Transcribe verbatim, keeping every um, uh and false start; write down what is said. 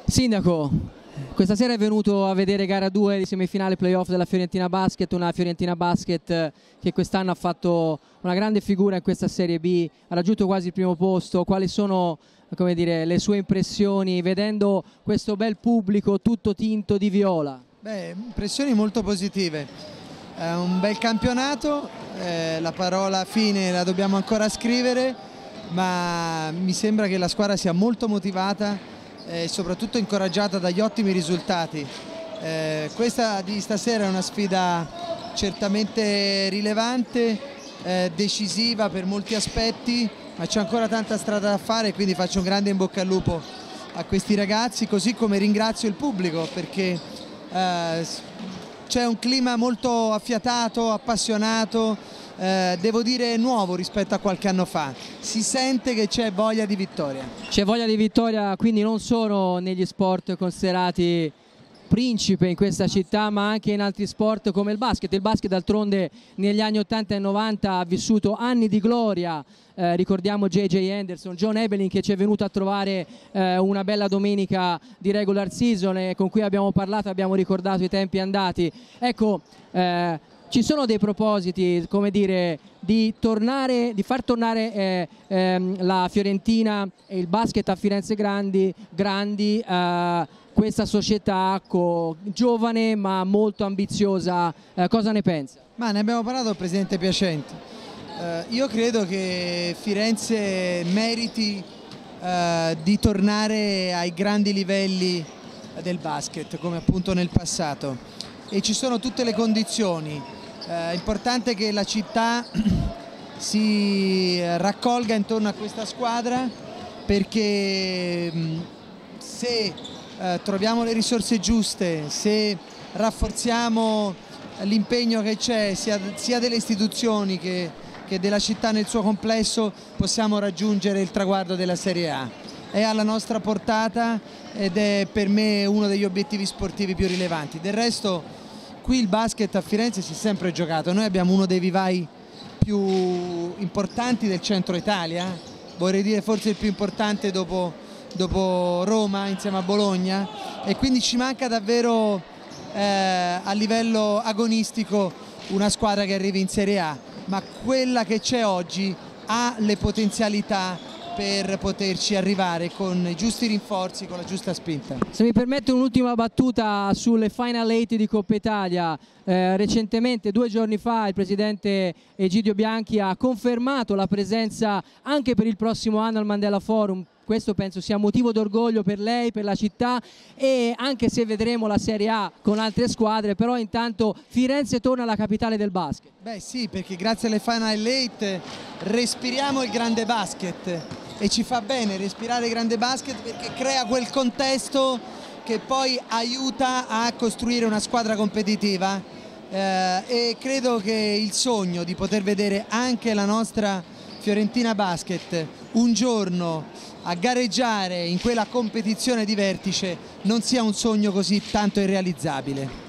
Sindaco, questa sera è venuto a vedere gara due di semifinale playoff della Fiorentina Basket, una Fiorentina Basket che quest'anno ha fatto una grande figura in questa Serie B, ha raggiunto quasi il primo posto. Quali sono, come dire, le sue impressioni vedendo questo bel pubblico tutto tinto di viola? Beh, impressioni molto positive, è un bel campionato, eh, la parola fine la dobbiamo ancora scrivere, ma mi sembra che la squadra sia molto motivata e soprattutto incoraggiata dagli ottimi risultati. Eh, questa di stasera è una sfida certamente rilevante, eh, decisiva per molti aspetti, ma c'è ancora tanta strada da fare, quindi faccio un grande in bocca al lupo a questi ragazzi, così come ringrazio il pubblico perché eh, c'è un clima molto affiatato, appassionato, eh, devo dire nuovo rispetto a qualche anno fa. Si sente che c'è voglia di vittoria. C'è voglia di vittoria, quindi non solo negli sport considerati principe in questa città, ma anche in altri sport come il basket. Il basket d'altronde negli anni ottanta e novanta ha vissuto anni di gloria, eh, ricordiamo J J Anderson, John Ebelin che ci è venuto a trovare eh, una bella domenica di regular season e con cui abbiamo parlato, abbiamo ricordato i tempi andati. Ecco, eh, ci sono dei propositi, come dire, di tornare, di far tornare eh, ehm, la Fiorentina e il basket a Firenze Grandi, grandi eh, questa società giovane ma molto ambiziosa, eh, cosa ne pensa? Ma ne abbiamo parlato col presidente Piacenti. Eh, io credo che Firenze meriti eh, di tornare ai grandi livelli del basket, come appunto nel passato, e ci sono tutte le condizioni. È importante che la città si raccolga intorno a questa squadra, perché se eh, troviamo le risorse giuste, se rafforziamo l'impegno che c'è sia, sia delle istituzioni che, che della città nel suo complesso, possiamo raggiungere il traguardo della Serie A. È alla nostra portata ed è per me uno degli obiettivi sportivi più rilevanti. Del resto qui il basket a Firenze si è sempre giocato, noi abbiamo uno dei vivai più importanti del centro Italia, vorrei dire forse il più importante dopo, dopo Roma insieme a Bologna, e quindi ci manca davvero eh, a livello agonistico una squadra che arrivi in Serie A, ma quella che c'è oggi ha le potenzialità per poterci arrivare con i giusti rinforzi, con la giusta spinta. Se mi permette un'ultima battuta sulle Final Eight di Coppa Italia, eh, recentemente, due giorni fa, il presidente Egidio Bianchi ha confermato la presenza anche per il prossimo anno al Mandela Forum. Questo penso sia motivo d'orgoglio per lei, per la città, e anche se vedremo la Serie A con altre squadre, però intanto Firenze torna alla capitale del basket. Beh sì, perché grazie alle Final Eight respiriamo il grande basket e ci fa bene respirare il grande basket, perché crea quel contesto che poi aiuta a costruire una squadra competitiva, eh, e credo che il sogno di poter vedere anche la nostra Fiorentina Basket un giorno a gareggiare in quella competizione di vertice non sia un sogno così tanto irrealizzabile.